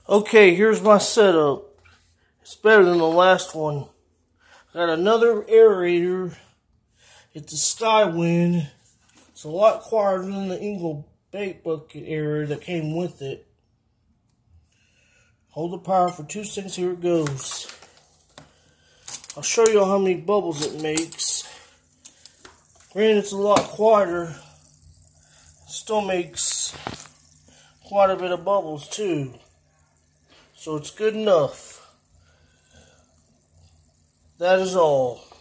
Okay, here's my setup. It's better than the last one. I got another aerator. It's a skywin. It's a lot quieter than the Engel bait bucket aerator that came with it. Hold the power for 2 seconds. Here it goes. I'll show you how many bubbles it makes. Granted, it's a lot quieter. It still makes quite a bit of bubbles too. So it's good enough. That is all.